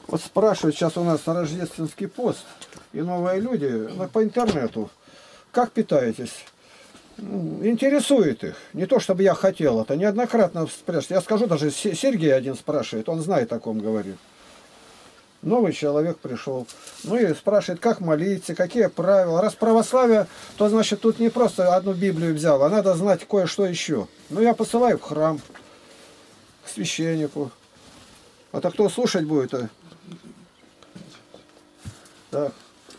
Вот спрашивают сейчас у нас на рождественский пост, и новые люди по интернету, как питаетесь? Интересует их. Не то, чтобы я хотел это, неоднократно спрашивают. Я скажу, даже Сергей один спрашивает, он знает, о ком говорит. Новый человек пришел. Ну и спрашивает, как молиться, какие правила. Раз православие, то значит тут не просто одну Библию взял, а надо знать кое-что еще. Ну я посылаю в храм, к священнику. А то кто слушать будет? Так.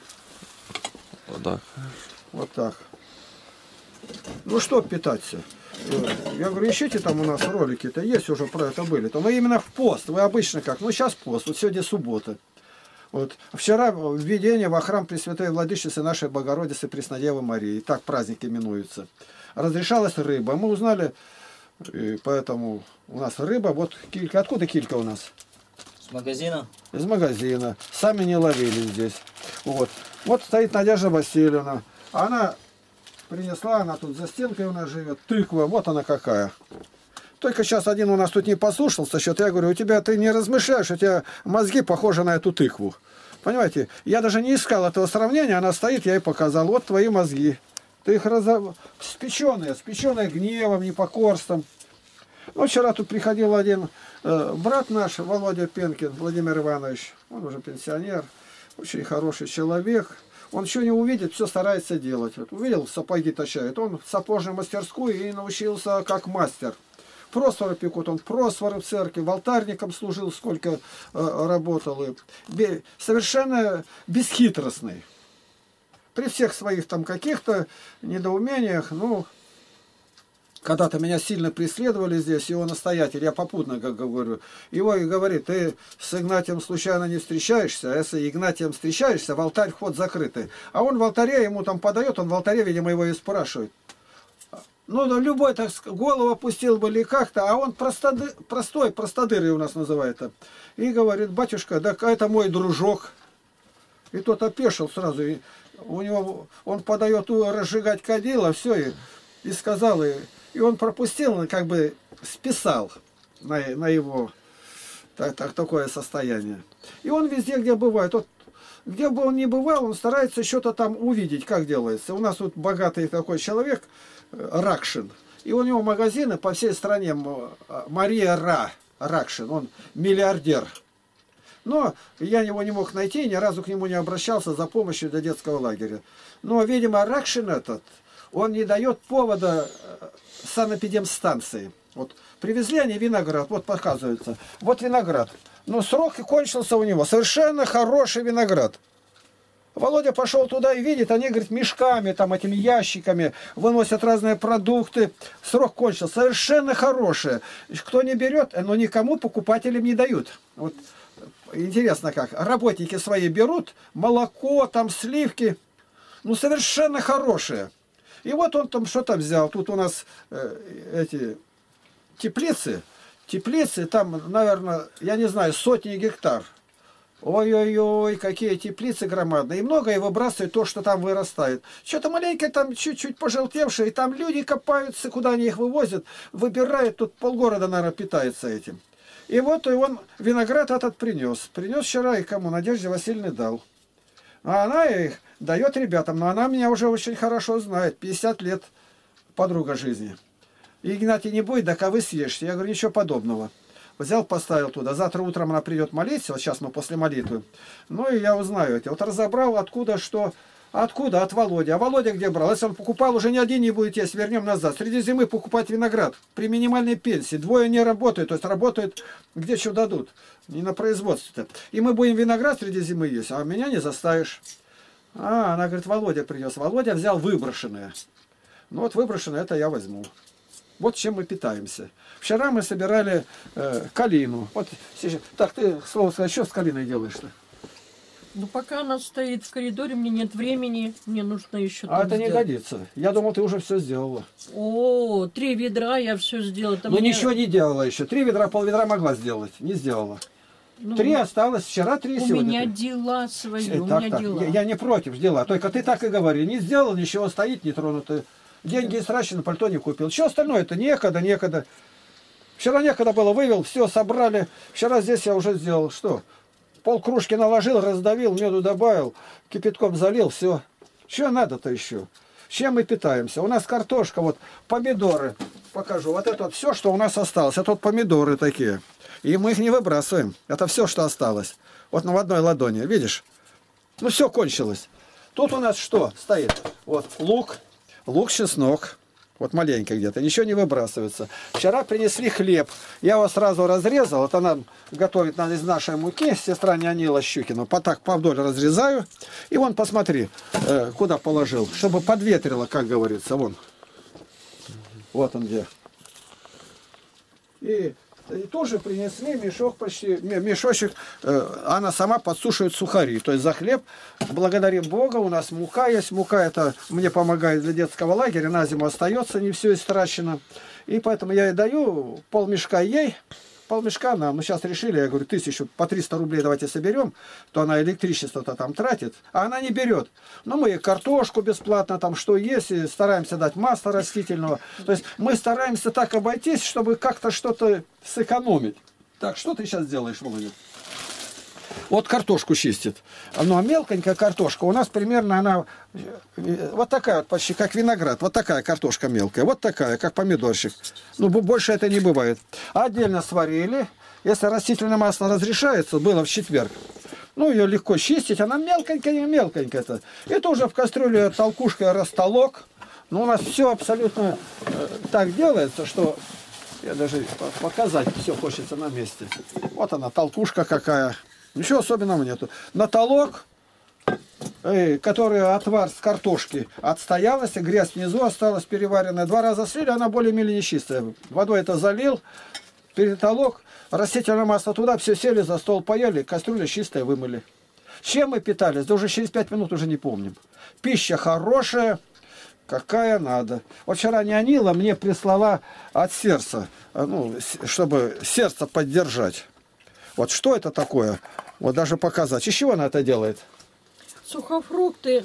Вот так. Вот так. Ну что питаться? Я говорю, ищите там у нас ролики-то есть уже про это были. То мы именно в пост. Вы обычно как? Ну сейчас пост. Вот сегодня суббота. Вот. Вчера введение во храм Пресвятой Владычицы нашей Богородицы Преснодевы Марии. Так праздник именуется. Разрешалась рыба. Мы узнали, и поэтому у нас рыба. Вот килька. Откуда килька у нас? С магазина? Из магазина. Сами не ловили здесь. Вот. Вот стоит Надежда Васильевна. Она принесла, она тут за стенкой у нас живет. Тыква, вот она какая. Только сейчас один у нас тут не послушался, что-то я говорю, у тебя ты не размышляешь, у тебя мозги похожи на эту тыкву. Понимаете, я даже не искал этого сравнения, она стоит, я ей показал. Вот твои мозги. Ты их спеченные гневом, непокорством. Ну, вчера тут приходил один брат наш, Володя Пенкин, Владимир Иванович. Он уже пенсионер, очень хороший человек. Он что не увидит, все старается делать. Вот увидел, сапоги точает. Он в сапожную мастерскую и научился как мастер. Просфоры пекут, он просфоры в церкви, в алтарником служил, сколько работал. И совершенно бесхитростный. При всех своих там каких-то недоумениях, ну, когда-то меня сильно преследовали здесь, его настоятель, я попутно как говорю, его и говорит, ты с Игнатием случайно не встречаешься, а если Игнатием встречаешься, в алтарь вход закрытый. А он в алтаре, ему там подает, он в алтаре, видимо, его и спрашивает. Ну, любой так голову опустил бы или как-то, а он простодырый у нас называется. И говорит, батюшка, да это мой дружок. И тот опешил сразу, и у него, он подает разжигать кадила, все, и сказал, и он пропустил, как бы списал на его такое состояние. И он везде, где бывает, вот, где бы он ни бывал, он старается что-то там увидеть, как делается. У нас тут богатый такой человек, Ракшин, и у него магазины по всей стране, Мария Ракшин, он миллиардер. Но я его не мог найти, ни разу к нему не обращался за помощью для детского лагеря. Но, видимо, Ракшин этот, он не дает повода санэпидемстанции. Вот привезли они виноград, вот показывается. Вот виноград. Но срок кончился у него. Совершенно хороший виноград. Володя пошел туда и видит, они, говорит, мешками, там, этими ящиками выносят разные продукты. Срок кончился. Совершенно хорошие. Кто не берет, но никому покупателям не дают. Вот интересно как. Работники свои берут, молоко, там, сливки. Ну, совершенно хорошие. И вот он там что-то взял. Тут у нас эти теплицы, там, наверное, я не знаю, сотни гектар. Ой-ой-ой, какие теплицы громадные. И многое выбрасывает то, что там вырастает. Что-то маленькое там чуть-чуть пожелтевшее. И там люди копаются, куда они их вывозят. Выбирают, тут полгорода, наверное, питается этим. И вот и он виноград этот принес. Принес вчера и кому? Надежде Васильевне дал. А она их дает ребятам. Но она меня уже очень хорошо знает. 50 лет подруга жизни. И Игнатий не будет, да вы съешьте. Я говорю, ничего подобного. Взял, поставил туда. Завтра утром она придет молиться. Вот сейчас мы после молитвы. Ну и я узнаю это. Вот разобрал, откуда что. Откуда? От Володи. А Володя где брал? Если он покупал, уже ни один не будет есть. Вернем назад. Среди зимы покупать виноград. При минимальной пенсии. Двое не работают. То есть работают, где что дадут. Не на производстве-то. И мы будем виноград среди зимы есть. А меня не заставишь. А, она говорит, Володя принес. Володя взял выброшенное. Ну вот выброшенное, это я возьму. Вот чем мы питаемся. Вчера мы собирали калину. Вот сейчас. Так, ты слово сказать, что с калиной делаешь-то? Ну, пока она стоит в коридоре, мне нет времени, мне нужно еще. А это не годится. Я думал, ты уже все сделала. О, 3 ведра я все сделала. Но мне... ничего не делала еще. 3 ведра, пол-ведра могла сделать. Не сделала. Ну, 3 осталось, вчера 3 сегодня. У меня дела свои, у меня дела. Я не против дела. Только ты так и говори. Не сделал, ничего стоит нетронутое. Деньги истрачены, пальто не купил. Что остальное-то? Некогда. Вчера некогда было, вывел, все, собрали. Вчера здесь я уже сделал. Что? полкружки наложил, раздавил, меду добавил, кипятком залил, все. Что надо-то еще? Чем мы питаемся? У нас картошка, вот помидоры. Покажу. Вот это вот все, что у нас осталось. Это вот помидоры такие. И мы их не выбрасываем. Это все, что осталось. Вот в одной ладони. Видишь? Ну все кончилось. Тут у нас что стоит? Вот лук, чеснок. Вот маленько где-то. Ничего не выбрасывается. Вчера принесли хлеб. Я его сразу разрезал. Это нам готовить надо из нашей муки. Сестра Нянила Щукина. Так повдоль разрезаю. И вон, посмотри, куда положил. Чтобы подветрило, как говорится. Вон. Вот он где. И тоже принесли мешок почти, мешочек, она сама подсушивает сухари. То есть за хлеб благодарим Бога, у нас мука есть. Мука это мне помогает для детского лагеря, на зиму остается, не все истрачено. И поэтому я ей даю полмешка ей, полмешка нам. Мы сейчас решили, я говорю, 1000 по 300 рублей давайте соберем, то она электричество-то там тратит, а она не берет. Но мы ей картошку бесплатно, там что есть, и стараемся дать масло растительного. То есть мы стараемся так обойтись, чтобы как-то что-то сэкономить. Так, что ты сейчас делаешь, Володя? Вот картошку чистит. Но мелконькая картошка, у нас примерно она вот такая вот, почти как виноград. Вот такая картошка мелкая, вот такая, как помидорчик. Ну, больше это не бывает. Отдельно сварили. Если растительное масло разрешается, было в четверг. Ну, ее легко чистить, она мелконькая-мелконькая-то. Это уже в кастрюле толкушкой растолок. Но у нас все абсолютно так делается, что я даже показать все хочется на месте. Вот она, толкушка какая. Ничего особенного нету. Натолок, который отвар с картошки отстоялась, грязь внизу осталась переваренная. 2 раза слили, она более-менее нечистая. Водой это залил, перетолок, растительное масло туда, все сели за стол, поели, кастрюля чистая, вымыли. Чем мы питались? Да уже через 5 минут уже не помним. Пища хорошая, какая надо. Вот вчера Нянила мне прислала от сердца, ну, чтобы сердце поддержать. Вот что это такое? Вот даже показать. Из чего она это делает? Сухофрукты.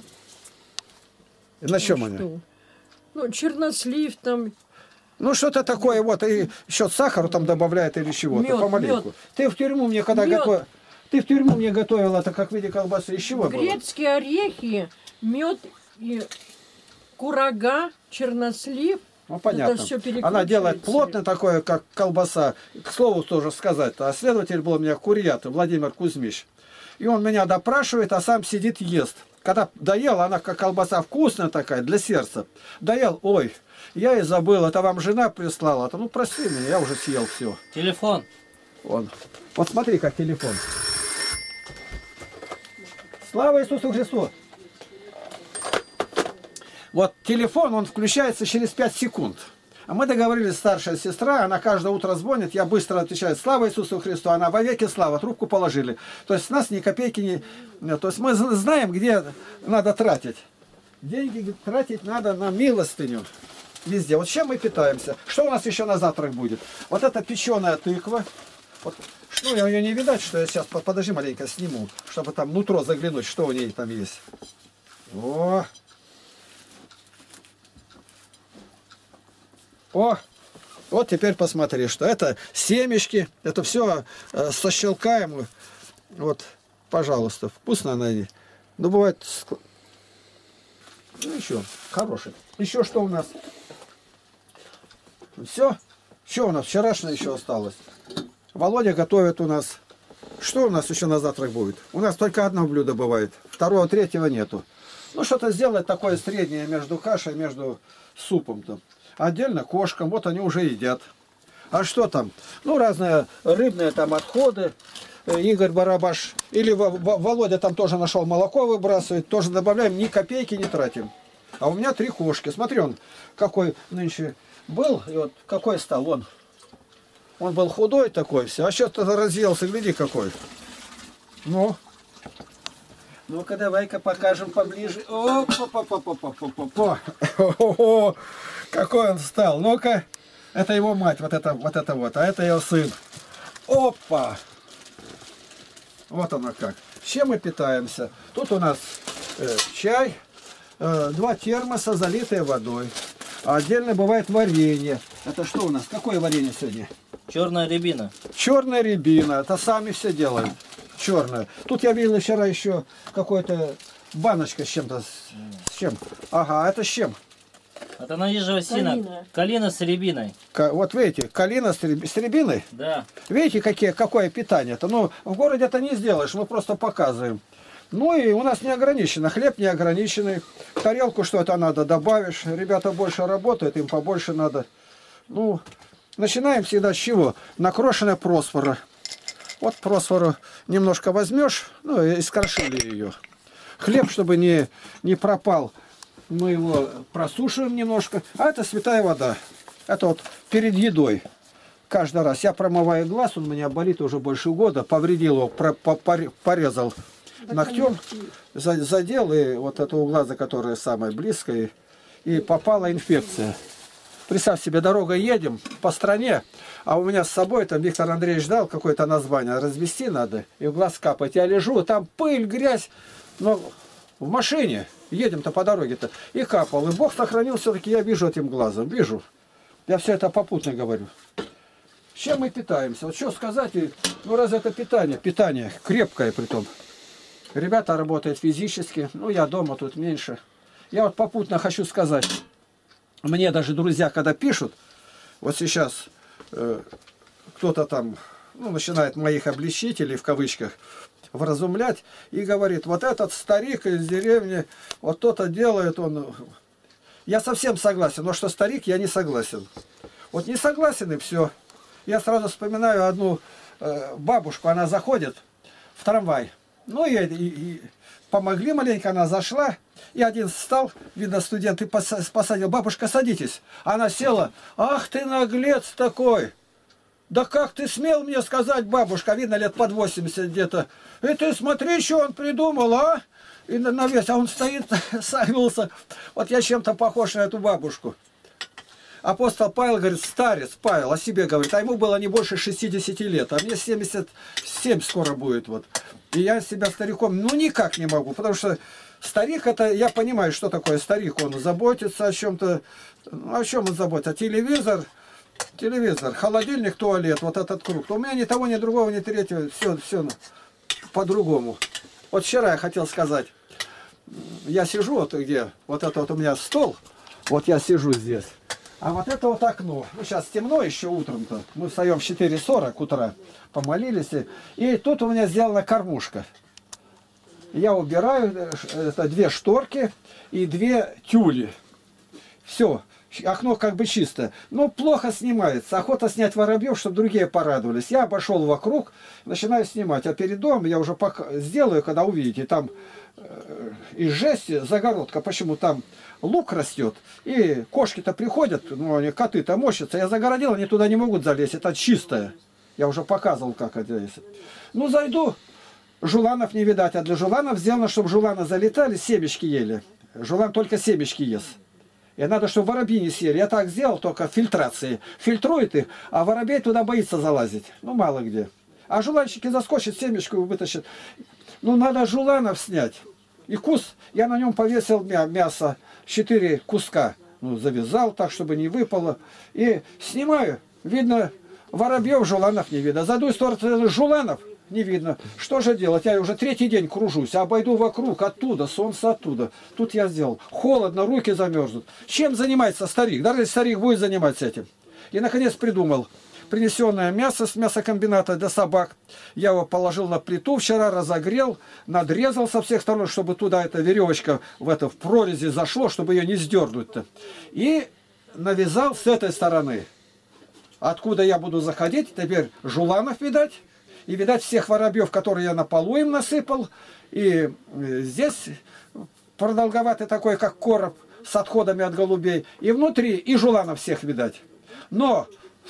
И на чем они? Ну, чернослив там. Ну, что-то такое, вот, и еще сахару там добавляет или чего-то, помаленьку. Мед. Ты в тюрьму мне когда готовила, ты в тюрьму мне готовила, это как в виде колбасы, из чего было? Грецкие орехи, мед и курага, чернослив. Ну, понятно. Она делает плотно такое, как колбаса. К слову тоже сказать. А следователь был у меня Курьят, Владимир Кузьмич. И он меня допрашивает, а сам сидит, ест. Когда доел, она как колбаса вкусная такая, для сердца. Доел, ой, я и забыл, это вам жена прислала. Ну, прости меня, я уже съел все. Телефон. Вон. Вот смотри, как телефон. Слава Иисусу Христу! Вот телефон, он включается через 5 секунд. А мы договорились, старшая сестра, она каждое утро звонит, я быстро отвечаю, слава Иисусу Христу, она во веки слава, трубку положили. То есть с нас ни копейки не... То есть мы знаем, где надо тратить. Деньги тратить надо на милостыню. Везде. Вот чем мы питаемся? Что у нас еще на завтрак будет? Вот это печеная тыква. Вот. Ну, ее не видать, что я сейчас, подожди маленько, сниму, чтобы там нутро заглянуть, что у ней там есть. О! О, вот теперь посмотри, что это семечки, это все сощелкаем. Вот, пожалуйста, вкусно она. Ну, бывает, ну, еще, хороший. Еще что у нас? Все? Что у нас? Вчерашнее еще осталось. Володя готовит у нас. Что у нас еще на завтрак будет? У нас только одно блюдо бывает. Второго, третьего нету. Ну, что-то сделать такое среднее между кашей, между супом-то. Отдельно кошкам, вот они уже едят. А что там? Ну, разные рыбные там отходы. Игорь Барабаш. Или Володя там тоже нашел молоко выбрасывает. Тоже добавляем, ни копейки не тратим. А у меня 3 кошки. Смотри, он какой нынче был. И вот какой стал он. Он был худой такой все. А сейчас-то разъелся, гляди какой. Ну. Ну-ка, давай-ка покажем поближе. О, какой он стал. Ну-ка. Это его мать, вот это вот. А это его сын. Опа! Вот оно как. Чем мы питаемся? Тут у нас чай, 2 термоса, залитые водой. А отдельно бывает варенье. Это что у нас? Какое варенье сегодня? Черная рябина. Черная рябина. Это сами все делаем. черная. Тут я видел вчера еще какой-то баночка с чем-то. С чем? Ага, это с чем? Это наезжая осина. Калина с рябиной. Вот видите, калина с рябиной? Да. Видите, какое питание-то? Ну, в городе это не сделаешь, мы просто показываем. Ну и у нас не ограничено, хлеб не ограниченный. В тарелку что-то надо добавишь. Ребята больше работают, им побольше надо. Ну, начинаем всегда с чего? Накрошенная просфора. Вот просфору немножко возьмешь, ну и скрошили ее. Хлеб, чтобы не пропал, мы его просушиваем немножко. А это святая вода. Это вот перед едой. Каждый раз я промываю глаз, он у меня болит уже больше года. Повредил его, порезал ногтем, задел, и вот это у глаза, которое самое близкое, и попала инфекция. Представь себе, дорогой едем по стране, а у меня с собой, там Виктор Андреевич дал какое-то название, развести надо, и в глаз капать. Я лежу, там пыль, грязь, но в машине, едем-то по дороге-то, и капал. И Бог сохранил, все-таки я вижу этим глазом, вижу. Я все это попутно говорю. Чем мы питаемся? Вот что сказать, ну раз это питание, питание крепкое притом. Ребята работают физически, ну я дома тут меньше. Я вот попутно хочу сказать, мне даже друзья, когда пишут, вот сейчас кто-то там, ну, начинает моих обличителей, в кавычках, вразумлять, и говорит, вот этот старик из деревни, вот то-то делает он. Я совсем согласен, но что старик, я не согласен. Вот не согласен, и все. Я сразу вспоминаю одну бабушку, она заходит в трамвай. Ну, и помогли маленько, она зашла, и один встал, видно, студент, и посадил. Бабушка, садитесь. Она села. Ах ты наглец такой! Да как ты смел мне сказать, бабушка, видно, лет под 80 где-то. И ты смотри, что он придумал, а? И на весь, а он стоит, согнулся. Вот я чем-то похож на эту бабушку. Апостол Павел говорит, старец Павел о себе говорит, а ему было не больше 60 лет, а мне 77 скоро будет. Вот. И я себя стариком, ну никак не могу, потому что старик, это, я понимаю, что такое старик, он заботится о чем-то, ну, о чем он заботится, телевизор, холодильник, туалет, вот этот круг. У меня ни того, ни другого, ни третьего, все по-другому. Вот вчера я хотел сказать, я сижу вот где, вот это вот у меня стол, вот я сижу здесь. А вот это вот окно. Ну, сейчас темно еще утром-то. Мы встаем в 4:40 утра, помолились. И тут у меня сделана кормушка. Я убираю, это 2 шторки и 2 тюли. Все. Окно как бы чисто. Но плохо снимается. Охота снять воробьев, чтобы другие порадовались. Я обошел вокруг, начинаю снимать. А перед домом я уже сделаю, когда увидите. Там из жести загородка. Почему? Там лук растет. И кошки-то приходят, ну, они коты-то мощатся. Я загородил, они туда не могут залезть. Это чистое. Я уже показывал, как это есть. Ну, зайду. Жуланов не видать. А для жуланов сделано, чтобы жуланы залетали, семечки ели. Жулан только семечки ест. И надо, чтобы воробьи не съели. Я так сделал, только фильтрации. Фильтрует их, а воробей туда боится залазить. Ну, мало где. А жуланчики заскочат, семечку вытащат. Ну, надо жуланов снять. И кус, я на нем повесил мясо, 4 куска. Ну, завязал так, чтобы не выпало. И снимаю. Видно, воробьев, жуланов не видно. За одну сторону жуланов не видно. Что же делать? Я уже 3-й день кружусь, обойду вокруг, оттуда, солнце оттуда. Тут я сделал. Холодно, руки замерзнут. Чем занимается старик? Даже если старик будет заниматься этим. И, наконец, придумал. Принесенное мясо с мясокомбината для собак. Я его положил на плиту, вчера разогрел, надрезал со всех сторон, чтобы туда эта веревочка в прорези зашло, чтобы ее не сдернуть-то. И навязал с этой стороны. Откуда я буду заходить, теперь жуланов видать. И видать всех воробьев, которые я на полу им насыпал. И здесь продолговатый такой, как короб, с отходами от голубей. И внутри, и жуланов всех видать. Но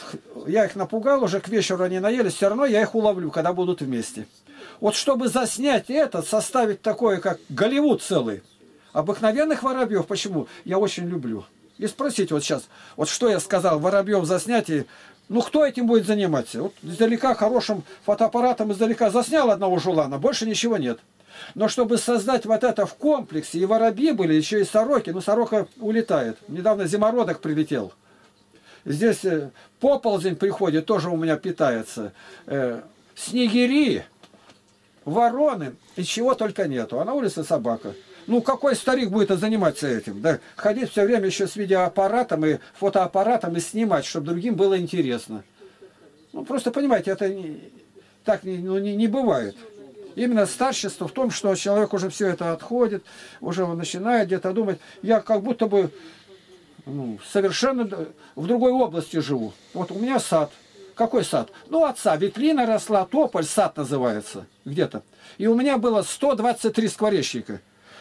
я их напугал, уже к вечеру они наелись, все равно я их уловлю, когда будут вместе. Вот чтобы заснять этот, составить такое, как Голливуд целый. Обыкновенных воробьев, почему? Я очень люблю. И спросите вот сейчас, вот что я сказал, воробьев заснять, и, ну кто этим будет заниматься? Вот издалека хорошим фотоаппаратом издалека заснял одного жулана, больше ничего нет. Но чтобы создать вот это в комплексе, и воробьи были, еще и сороки, ну сорока улетает. Недавно зимородок прилетел. Здесь поползень приходит, тоже у меня питается. Снегири. вороны и чего только нету. А на улице собака. Ну, какой старик будет заниматься этим? Да? Ходить все время еще с видеоаппаратом и фотоаппаратом и снимать, чтобы другим было интересно. Ну, просто понимаете, это так не бывает. Именно старчество в том, что человек уже все это отходит, уже он начинает где-то думать. Я как будто бы совершенно в другой области живу. Вот у меня сад. Какой сад? Ну, отца. Ветлина росла, тополь, сад называется где-то. И у меня было 123 скворечника.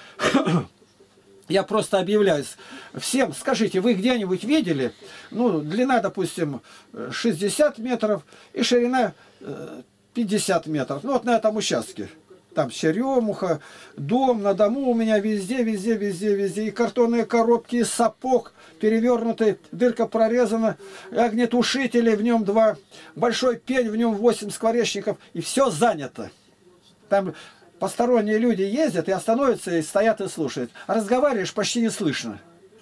Я просто объявляюсь всем, скажите, вы где-нибудь видели, ну, длина, допустим, 60 метров и ширина 50 метров, ну, вот на этом участке. Там черемуха, дом, на дому у меня везде, везде, везде, везде. И картонные коробки, и сапог перевернутый, дырка прорезана, огнетушители, в нем 2, большой пень, в нем 8 скворечников, и все занято. Там посторонние люди ездят и остановятся, и стоят и слушают. Разговариваешь, почти не слышно.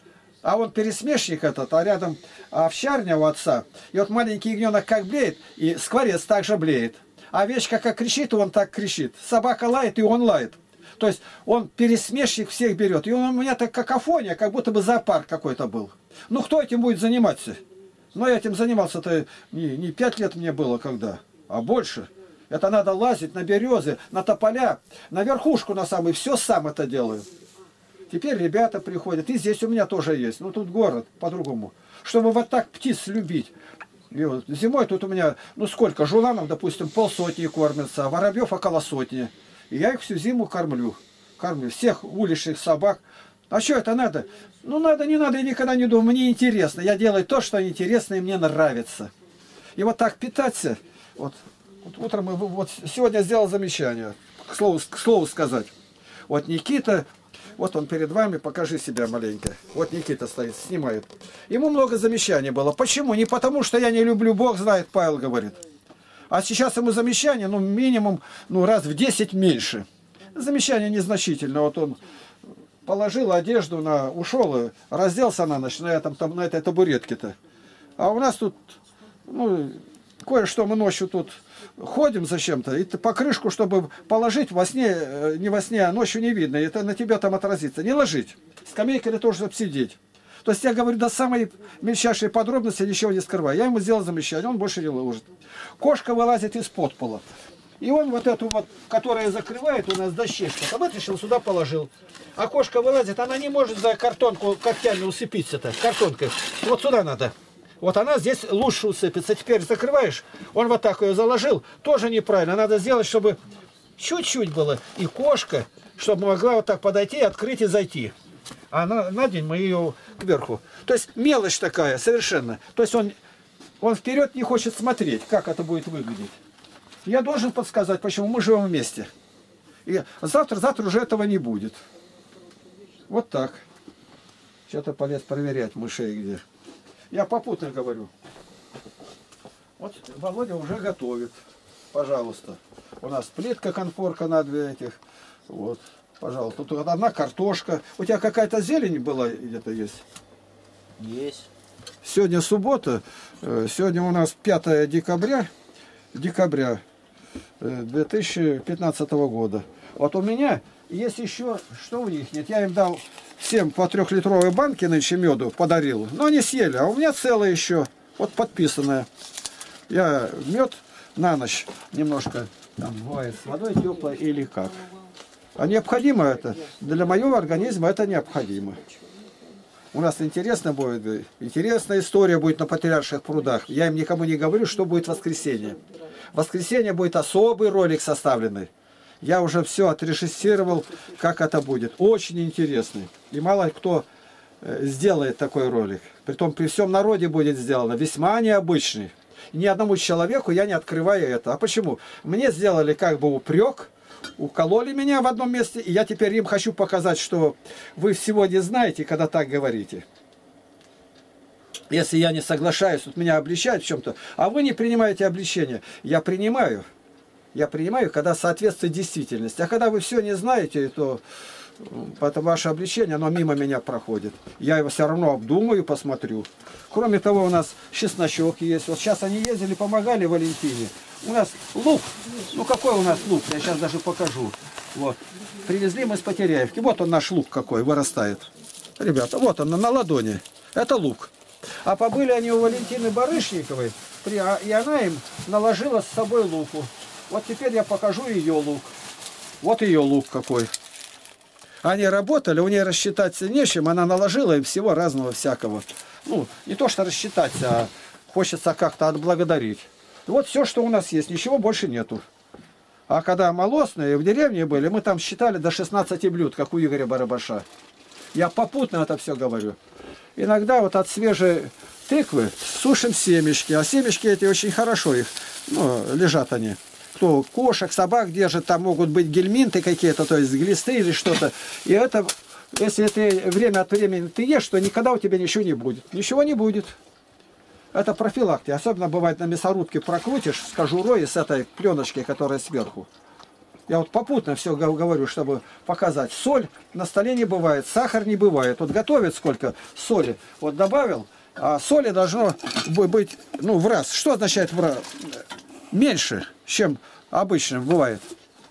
А он пересмешник этот, а рядом овчарня у отца. И вот маленький ягненок как блеет, и скворец также блеет. А овечка как кричит, он так кричит. Собака лает, и он лает. То есть он пересмешник всех берет. И он у меня так какофония, как будто бы зоопарк какой-то был. Ну кто этим будет заниматься? Но я этим занимался-то не 5 лет мне было когда, а больше. Это надо лазить на березы, на тополя, на верхушку на самый. Все сам это делаю. Теперь ребята приходят. И здесь у меня тоже есть. Ну тут город по-другому. Чтобы вот так птиц любить. И вот зимой тут у меня, ну сколько, жуланов, допустим, 50 кормятся, а воробьев около 100. И я их всю зиму кормлю. Кормлю всех уличных собак. А что это надо? Ну надо, не надо, я никогда не думаю. Мне интересно. Я делаю то, что интересно и мне нравится. И вот так питаться. Вот утром, вот сегодня сделал замечание. К слову сказать. Вот Никита... Вот он перед вами, покажи себя маленько. Вот Никита стоит, снимает. Ему много замечаний было. Почему? Не потому, что я не люблю, Бог знает, Павел говорит. А сейчас ему замечание, ну, минимум, ну, раз в 10 меньше. Замечание незначительно. Вот он положил одежду, ушел, разделся на ночь на этой табуретке-то. А у нас тут, ну, кое-что мы ночью тут ходим зачем-то, и покрышку, чтобы положить во сне, не во сне, а ночью не видно, и это на тебя там отразится. Не ложить. Скамейка для того, чтобы сидеть. То есть я говорю до самой мельчайшей подробности, ничего не скрываю. Я ему сделал замечание, он больше не ложит. Кошка вылазит из-под пола. И он вот эту вот, которая закрывает у нас дощечку, вытащил, сюда положил. А кошка вылазит, она не может за картонку когтями усыпиться-то, картонкой. Вот сюда надо. Вот она здесь лучше усыпется. Теперь закрываешь, он вот так ее заложил. Тоже неправильно. Надо сделать, чтобы чуть-чуть было. И кошка, чтобы могла вот так подойти, открыть и зайти. А на день мы ее кверху. То есть мелочь такая совершенно. То есть он вперед не хочет смотреть, как это будет выглядеть. Я должен подсказать, почему мы живем вместе. И завтра уже этого не будет. Вот так. Что-то полез проверять мышей где. Я попутно говорю. Вот Володя уже готовит. Пожалуйста. У нас плитка, конфорка на 2 этих. Вот. Пожалуйста. Тут одна картошка. У тебя какая-то зелень была где-то есть? Есть. Сегодня суббота. Сегодня у нас 5 декабря 2015 года. Вот у меня есть еще, что у них нет. Я им дал всем по 3-литровой банке нынче меду подарил. Но они съели. А у меня целая еще. Вот подписанная. Я мед на ночь немножко там бывает с водой теплой или как. А необходимо это. Для моего организма это необходимо. У нас интересно будет. Интересная история будет на Патриарших прудах. Я им никому не говорю, что будет в воскресенье. В воскресенье будет особый ролик составленный. Я уже все отрежиссировал, как это будет. Очень интересный. И мало кто сделает такой ролик. Притом при всем народе будет сделано. Весьма необычный. Ни одному человеку я не открываю это. А почему? Мне сделали как бы упрек, укололи меня в одном месте, и я теперь им хочу показать, что вы всего не знаете, когда так говорите. Если я не соглашаюсь, тут меня обличают в чем-то, а вы не принимаете обличение. Я принимаю. Я принимаю, когда соответствует действительности. А когда вы все не знаете, то это ваше обличение, оно мимо меня проходит. Я его все равно обдумаю, посмотрю. Кроме того, у нас чесночок есть. Вот сейчас они ездили, помогали Валентине. У нас лук. Ну какой у нас лук? Я сейчас даже покажу. Вот. Привезли мы с Потеряевки. Вот он наш лук какой, вырастает. Ребята, вот он на ладони. Это лук. А побыли они у Валентины Барышниковой, и она им наложила с собой луку. Вот теперь я покажу ее лук. Вот ее лук какой. Они работали, у нее рассчитаться нечем, она наложила им всего разного всякого. Ну, не то что рассчитаться, а хочется как-то отблагодарить. Вот все, что у нас есть, ничего больше нету. А когда молосные в деревне были, мы там считали до 16 блюд, как у Игоря Барабаша. Я попутно это все говорю. Иногда вот от свежей тыквы сушим семечки, а семечки эти очень хорошо их, ну, лежат они. Кто кошек, собак держит, там могут быть гельминты какие-то, то есть глисты или что-то. И это, если ты время от времени ты ешь, то никогда у тебя ничего не будет. Ничего не будет. Это профилактика. Особенно бывает на мясорубке прокрутишь с кожурой и с этой пленочкой, которая сверху. Я вот попутно все говорю, чтобы показать. Соль на столе не бывает, сахар не бывает. Вот готовят сколько соли. Вот добавил, а соли должно быть, ну, в раз. Что означает в раз? Меньше, чем обычно бывает.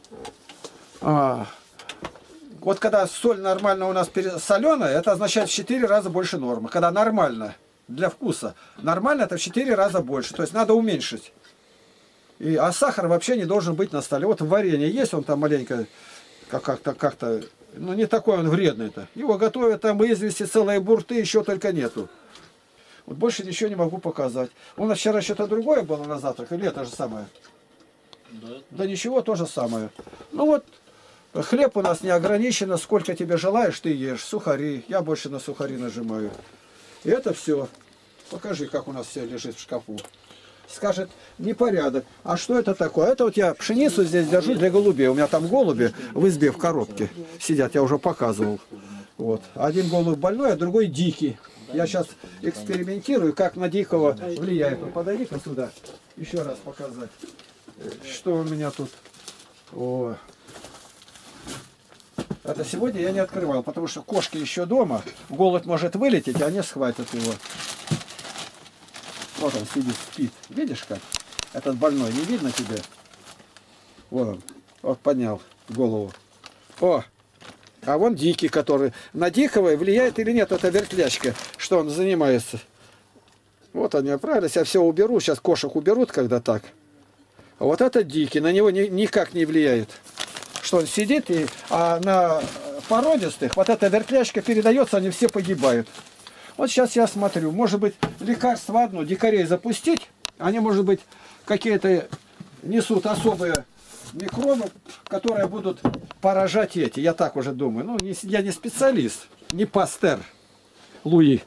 Вот когда соль нормально у нас соленая, это означает в 4 раза больше нормы. Когда нормально, для вкуса, нормально это в 4 раза больше. То есть надо уменьшить. А сахар вообще не должен быть на столе. Вот в варенье есть, он там маленько, как-то, ну не такой он вредный-то. Его готовят там извести, целые бурты, еще только нету. Вот больше ничего не могу показать. У нас вчера что-то другое было на завтрак, или это же самое? Да ничего, то же самое. Ну вот, хлеб у нас не ограничено, сколько тебе желаешь, ты ешь. Сухари, я больше на сухари нажимаю. И это все. Покажи, как у нас все лежит в шкафу. Скажет, непорядок. А что это такое? Это вот я пшеницу здесь держу для голубей. У меня там голуби в избе в коробке сидят, я уже показывал. Вот. Один голубь больной, а другой дикий. Я сейчас экспериментирую, как на дикого влияет. Ну, подойди-ка сюда, еще раз показать. Что у меня тут? О. Это сегодня я не открывал, потому что кошки еще дома. Голубь может вылететь, а они схватят его. Вот он сидит, спит. Видишь как? Этот больной, не видно тебе? Вот он. Вот поднял голову. О! А вон дикий, который... На дикого влияет или нет эта вертлячка, что он занимается. Вот они оправились. Я все уберу. Сейчас кошек уберут, когда так. А вот этот дикий, на него никак не влияет. Что он сидит, а на породистых вот эта вертлячка передается, они все погибают. Вот сейчас я смотрю, может быть, лекарство одно, дикарей запустить, они, может быть, какие-то несут особые микробы, которые будут поражать эти. Я так уже думаю. Ну, я не специалист, не Пастер Луи.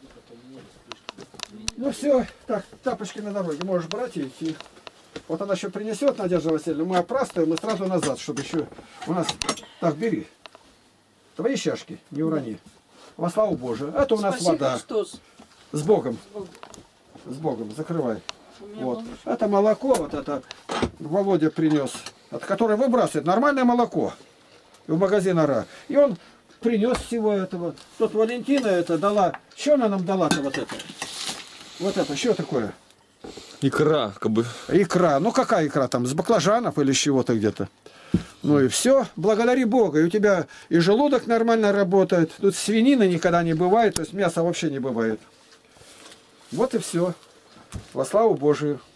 Ну все, так, тапочки на дороге, можешь брать и идти. Вот она еще принесет, Надежда Васильевна, мы опрастываем и сразу назад, чтобы еще у нас... Так, бери. Твои чашки, не урони. Во славу Божию. Это у нас спасибо, вода. Христос. С Богом. С Богом. Закрывай. Вот. Это молоко, вот это Володя принес, от которого выбрасывает. Нормальное молоко. В магазин Ара. И он принес всего этого. Тут Валентина это дала. Что она нам дала-то вот это? Вот это, что такое? Икра, как бы. Икра. Ну какая икра там? С баклажанов или с чего-то где-то? Ну и все, благодари Бога, и у тебя и желудок нормально работает, тут свинины никогда не бывает, то есть мяса вообще не бывает. Вот и все. Во славу Божию.